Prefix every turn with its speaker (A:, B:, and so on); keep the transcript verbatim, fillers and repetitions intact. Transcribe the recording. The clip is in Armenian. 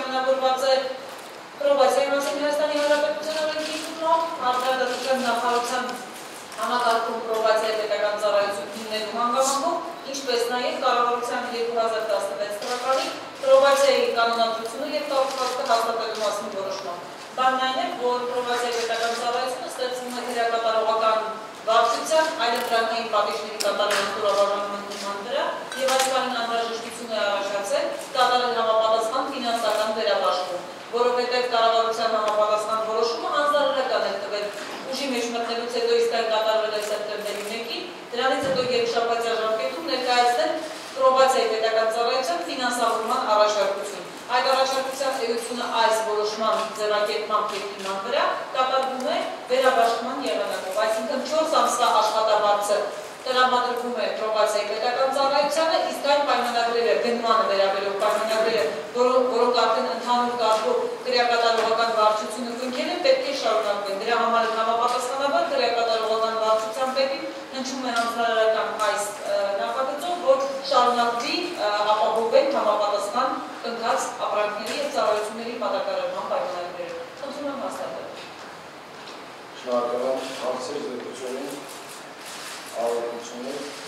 A: պայմանավորված է պրոբացիայի մասին Հայաստանի Հանրապետության օրենքի նորմով, Արտադրության նախարարության համակարգում պրոբացիայի պետական ծառայություն հիմնելու հանգամանքով, ինչպես նաև կառավարության երկու հազար տասնվեց թվականի պրոբացիայի կանոնադրությունը և կառուցվածքը հաստատելու մասին որոշման։ Բանն այն է, որ պրոբացիայի պետական ծառայությունը ստեղծվում է դերակատարողական վարչության, այլընտրանքային պատիժների կատարման ստորաբաժանման հիման վրա և այս բանին անհրաժեշտություն է առաջացել կատարել համապատասխան ֆինանսական վերաբաշխում, որովհետև կառավարության համապատասխան որոշումը հանձնարարական է տվել ուժի մեջ մտնելուց հետո իսկ այն կատարվել է սեպտեմբերի մեկին, դրանից հետո երկշաբաթյա ժամկետում ներկայացնել պրոբացիայի պետական ծառայության ֆինանսավորման առաջարկություն։ Այդ առաջարկության էությունը այս որոշման ձևակերպման հիման վրա կատարվում է վերաբաշխման եղանակով, այսինքն չորս ամսվա աշխատավարձը տրամադրվում է պրոբացիայի պետական ծառայությանը, իսկ այն պայմանագրերը, գնմանը վերաբերող պայմանագրերը, որոնք արդեն ընդհանուր կարգով քրեակատարողական վարչությունը կնքել են, պետք է շարունակվեն։ Դրա համար համապատասխանաբար քրեակատարողական վարչության պետին հնչում է հանձնարարական այս նախագծով, որ շարունակվի ապահովեն համապատասխան կնքած ապրանքների և ծառայությունների մատակարարման պայմանագրերը։ Խնդրում եմ հաստատել։
B: Շնորհակալ եմ հարցեր զեկուցողին, ավելություններ